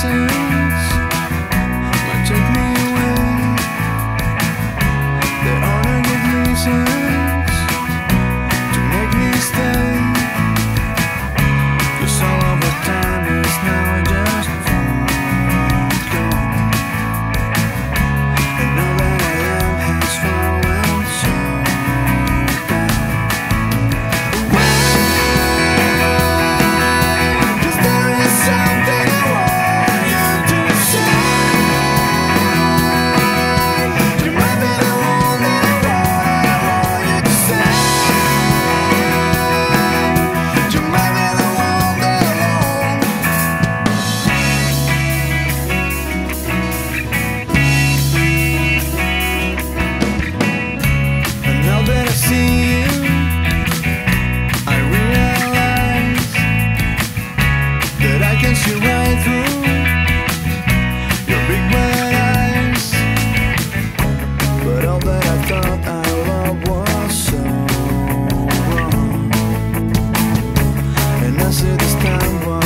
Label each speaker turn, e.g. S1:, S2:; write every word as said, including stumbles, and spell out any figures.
S1: reasons might take me away. There are no good reasons to make me stay. 'Cause all of the time is now just forgone. And now that I am has fallen so down. Why? 'Cause there is something I want you to say. You might be the one that I want you to say. You might be the one that I want. And now that I see you, I realize that I can see right through your big bad eyes. But all that I thought I loved was so wrong. And I see this time why